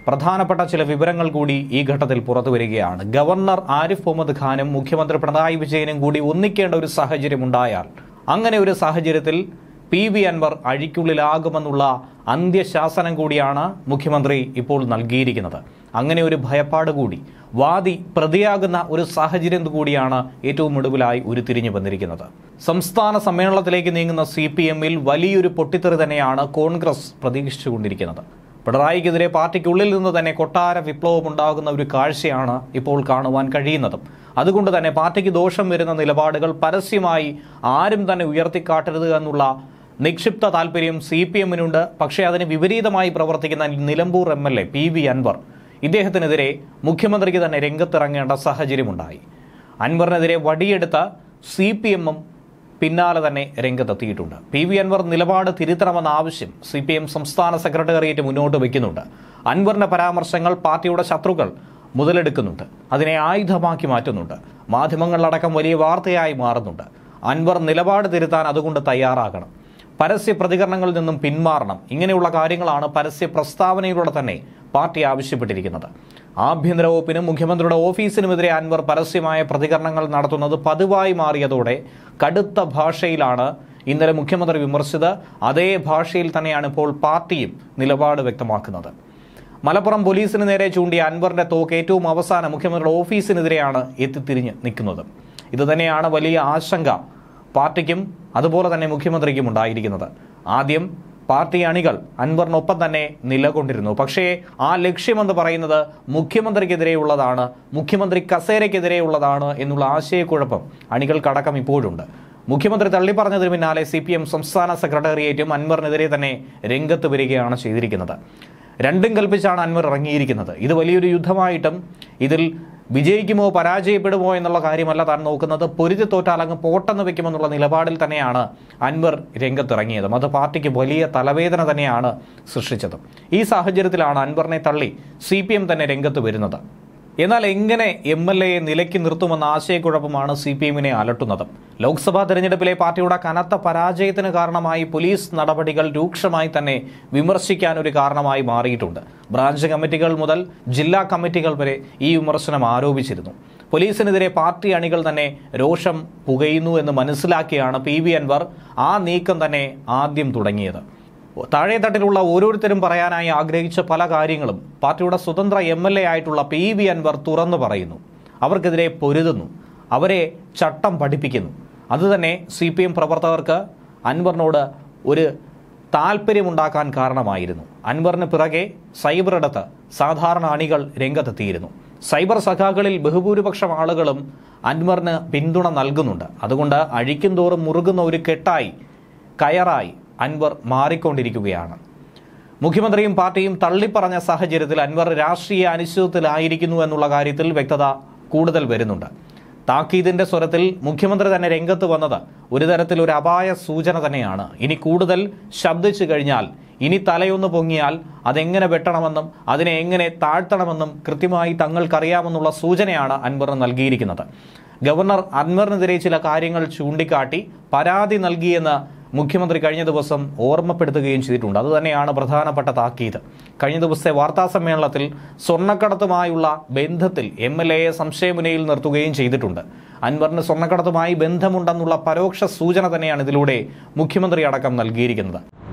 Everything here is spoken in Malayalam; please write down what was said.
പ്രധാനപ്പെട്ട ചില വിവരങ്ങൾ കൂടി ഈ ഘട്ടത്തിൽ പുറത്തുവരികയാണ്. ഗവർണർ ആരിഫ് മുഹമ്മദ് ഖാനും മുഖ്യമന്ത്രി പിണറായി വിജയനും കൂടി ഒന്നിക്കേണ്ട ഒരു സാഹചര്യം ഉണ്ടായാൽ, അങ്ങനെ ഒരു സാഹചര്യത്തിൽ PV അൻവർ അഴിക്കുള്ളിലാകുമെന്നുള്ള അന്ത്യശാസനം കൂടിയാണ് മുഖ്യമന്ത്രി ഇപ്പോൾ നൽകിയിരിക്കുന്നത്. അങ്ങനെ ഒരു ഭയപ്പാട് കൂടി, വാദി പ്രതിയാകുന്ന ഒരു സാഹചര്യം കൂടിയാണ് ഏറ്റവും ഒടുവിലായി ഉരുത്തിരിഞ്ഞു വന്നിരിക്കുന്നത്. സംസ്ഥാന സമ്മേളനത്തിലേക്ക് നീങ്ങുന്ന CPM-ൽ വലിയൊരു പൊട്ടിത്തെറി തന്നെയാണ് കോൺഗ്രസ് പ്രതീക്ഷിച്ചുകൊണ്ടിരിക്കുന്നത്. പിണറായിക്കെതിരെ പാർട്ടിക്കുള്ളിൽ നിന്ന് തന്നെ കൊട്ടാര വിപ്ലവം ഉണ്ടാകുന്ന ഒരു കാഴ്ചയാണ് ഇപ്പോൾ കാണുവാൻ കഴിയുന്നതും. അതുകൊണ്ട് തന്നെ പാർട്ടിക്ക് ദോഷം വരുന്ന നിലപാടുകൾ പരസ്യമായി ആരും തന്നെ ഉയർത്തിക്കാട്ടരുത് എന്നുള്ള നിക്ഷിപ്ത താല്പര്യം CPM-നുണ്ട്. പക്ഷേ അതിന് വിപരീതമായി പ്രവർത്തിക്കുന്ന നിലമ്പൂർ MLA PV അൻവർ, ഇദ്ദേഹത്തിനെതിരെ മുഖ്യമന്ത്രിക്ക് തന്നെ രംഗത്തിറങ്ങേണ്ട സാഹചര്യമുണ്ടായി. അൻവറിനെതിരെ വടിയെടുത്ത CPM-ഉം പിന്നാലെ തന്നെ രംഗത്തെത്തിയിട്ടുണ്ട്. PV അൻവർ നിലപാട് തിരുത്തണമെന്ന ആവശ്യം CPM സംസ്ഥാന സെക്രട്ടേറിയറ്റ് മുന്നോട്ട് വയ്ക്കുന്നുണ്ട്. അൻവറിന്റെ പരാമർശങ്ങൾ പാർട്ടിയുടെ ശത്രുക്കൾ മുതലെടുക്കുന്നുണ്ട്, അതിനെ ആയുധമാക്കി മാറ്റുന്നുണ്ട്. മാധ്യമങ്ങളിലടക്കം വലിയ വാർത്തയായി മാറുന്നുണ്ട്. അൻവർ നിലപാട് തിരുത്താൻ അതുകൊണ്ട് തയ്യാറാകണം, പരസ്യ പ്രതികരണങ്ങളിൽ നിന്നും പിന്മാറണം. ഇങ്ങനെയുള്ള കാര്യങ്ങളാണ് പരസ്യ പ്രസ്താവനയിലൂടെ തന്നെ പാർട്ടി ആവശ്യപ്പെട്ടിരിക്കുന്നത്. ആഭ്യന്തര വകുപ്പിനും മുഖ്യമന്ത്രിയുടെ ഓഫീസിനുമെതിരെ അൻവർ പരസ്യമായ പ്രതികരണങ്ങൾ നടത്തുന്നത് പതിവായി മാറിയതോടെ കടുത്ത ഭാഷയിലാണ് ഇന്നലെ മുഖ്യമന്ത്രി വിമർശിച്ചത്. അതേ ഭാഷയിൽ തന്നെയാണ് ഇപ്പോൾ പാർട്ടിയും നിലപാട് വ്യക്തമാക്കുന്നത്. മലപ്പുറം പോലീസിന് നേരെ ചൂണ്ടിയ അൻവറിന്റെ തോക്ക് ഏറ്റവും അവസാനം മുഖ്യമന്ത്രിയുടെ ഓഫീസിനെതിരെയാണ് എത്തിത്തിരിഞ്ഞ് നിൽക്കുന്നത്. ഇതുതന്നെയാണ് വലിയ ആശങ്ക പാർട്ടിക്കും അതുപോലെ തന്നെ മുഖ്യമന്ത്രിക്കും ഉണ്ടായിരിക്കുന്നത്. ആദ്യം പാർട്ടി അണികൾ അൻവറിനൊപ്പം തന്നെ നിലകൊണ്ടിരുന്നു. പക്ഷേ ആ ലക്ഷ്യമെന്ന് പറയുന്നത് മുഖ്യമന്ത്രിക്കെതിരെയുള്ളതാണ്, മുഖ്യമന്ത്രി കസേരയ്ക്കെതിരെയുള്ളതാണ് എന്നുള്ള ആശയക്കുഴപ്പം അണികൾക്കടക്കം ഇപ്പോഴുണ്ട്. മുഖ്യമന്ത്രി തള്ളിപ്പറഞ്ഞതിന് പിന്നാലെ CPM സംസ്ഥാന സെക്രട്ടേറിയറ്റും അൻവറിനെതിരെ തന്നെ രംഗത്ത് വരികയാണ് ചെയ്തിരിക്കുന്നത്. രണ്ടും കൽപ്പിച്ചാണ് അൻവർ ഇറങ്ങിയിരിക്കുന്നത്. ഇത് വലിയൊരു യുദ്ധമായിട്ടും ഇതിൽ വിജയിക്കുമോ പരാജയപ്പെടുമോ എന്നുള്ള കാര്യമല്ല താൻ നോക്കുന്നത്. പൊരുതി തോറ്റാൽ അങ്ങ് പോട്ടെന്ന് വെക്കുമെന്നുള്ള നിലപാടിൽ തന്നെയാണ് അൻവർ രംഗത്തിറങ്ങിയതും. അത് പാർട്ടിക്ക് വലിയ തലവേദന തന്നെയാണ് സൃഷ്ടിച്ചതും. ഈ സാഹചര്യത്തിലാണ് അൻവറിനെ തള്ളി CPM തന്നെ രംഗത്ത് വരുന്നത്. എന്നാൽ എങ്ങനെ MLA-യെ നിലയ്ക്ക് നിർത്തുമെന്ന ആശയക്കുഴപ്പമാണ് CPM-നെ അലട്ടുന്നത്. ലോക്സഭാ തെരഞ്ഞെടുപ്പിലെ പാർട്ടിയുടെ കനത്ത പരാജയത്തിന് കാരണമായി പോലീസ് നടപടികൾ രൂക്ഷമായി തന്നെ വിമർശിക്കാൻ ഒരു കാരണമായി മാറിയിട്ടുണ്ട്. ബ്രാഞ്ച് കമ്മിറ്റികൾ മുതൽ ജില്ലാ കമ്മിറ്റികൾ വരെ ഈ വിമർശനം ആരോപിച്ചിരുന്നു. പോലീസിനെതിരെ പാർട്ടി അണികൾ തന്നെ രോഷം പുകയുന്നു എന്ന് മനസ്സിലാക്കിയാണ് PV അൻവർ ആ നീക്കം തന്നെ ആദ്യം തുടങ്ങിയത്. താഴെത്തട്ടിലുള്ള ഓരോരുത്തരും പറയാനായി ആഗ്രഹിച്ച പല കാര്യങ്ങളും പാർട്ടിയുടെ സ്വതന്ത്ര MLA ആയിട്ടുള്ള PV അൻവർ തുറന്നു പറയുന്നു. അവർക്കെതിരെ പൊരുതുന്നു, അവരെ ചട്ടം പഠിപ്പിക്കുന്നു. അതുതന്നെ CPM പ്രവർത്തകർക്ക് അൻവറിനോട് ഒരു താല്പര്യമുണ്ടാക്കാൻ കാരണമായിരുന്നു. അൻവറിന് പിറകെ സൈബർ ഇടത്ത് സാധാരണ അണികൾ രംഗത്തെത്തിയിരുന്നു. സൈബർ സഖാക്കളിൽ ബഹുഭൂരിപക്ഷം ആളുകളും അൻവറിന് പിന്തുണ നൽകുന്നുണ്ട്. അതുകൊണ്ട് അഴിക്കും തോറും മുറുകുന്ന ഒരു കെട്ടായി, കയറായി അൻവർ മാറിക്കൊണ്ടിരിക്കുകയാണ്. മുഖ്യമന്ത്രിയും പാർട്ടിയും തള്ളിപ്പറഞ്ഞ സാഹചര്യത്തിൽ അൻവർ രാഷ്ട്രീയ അനിശ്ചിതത്വത്തിലായിരിക്കുന്നു എന്നുള്ള കാര്യത്തിൽ വ്യക്തത കൂടുതൽ വരുന്നുണ്ട്. താക്കീതിന്റെ സ്വരത്തിൽ മുഖ്യമന്ത്രി തന്നെ രംഗത്ത് വന്നത് ഒരു തരത്തിൽ ഒരു അപായ സൂചന തന്നെയാണ്. ഇനി കൂടുതൽ ശബ്ദിച്ചു കഴിഞ്ഞാൽ, ഇനി തലയൊന്ന് പൊങ്ങിയാൽ അതെങ്ങനെ വെട്ടണമെന്നും അതിനെ എങ്ങനെ താഴ്ത്തണമെന്നും കൃത്യമായി തങ്ങൾക്കറിയാമെന്നുള്ള സൂചനയാണ് അൻവറിന് നൽകിയിരിക്കുന്നത്. ഗവർണർ അൻവറിനെതിരെ ചില കാര്യങ്ങൾ ചൂണ്ടിക്കാട്ടി പരാതി നൽകിയെന്ന് മുഖ്യമന്ത്രി കഴിഞ്ഞ ദിവസം ഓർമ്മപ്പെടുത്തുകയും ചെയ്തിട്ടുണ്ട്. അതുതന്നെയാണ് പ്രധാനപ്പെട്ട താക്കീത്. കഴിഞ്ഞ ദിവസത്തെ വാർത്താ സമ്മേളനത്തിൽ സ്വർണ്ണക്കടത്തുമായുള്ള ബന്ധത്തിൽ MLA-യെ സംശയമുനയിൽ നിർത്തുകയും ചെയ്തിട്ടുണ്ട്. അൻവറിന് സ്വർണ്ണക്കടത്തുമായി ബന്ധമുണ്ടെന്നുള്ള പരോക്ഷ സൂചന തന്നെയാണ് ഇതിലൂടെ മുഖ്യമന്ത്രി അടക്കം നൽകിയിരിക്കുന്നത്.